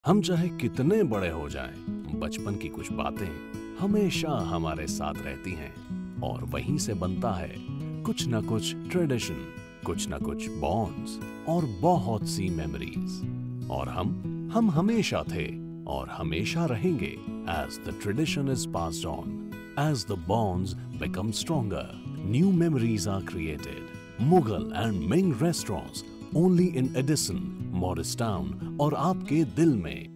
हम चाहे कितने बड़े हो जाएं, बचपन की कुछ बातें हमेशा हमारे साथ रहती हैं और वहीं से बनता है कुछ ना कुछ ट्रेडिशन, कुछ ना कुछ बॉन्ड्स और बहुत सी मेमोरीज। और हम हमेशा थे और हमेशा रहेंगे as the tradition is passed on, as the bonds become stronger, new memories are created. Mughal and Ming restaurants only in Edison, Morris Town और आपके दिल में।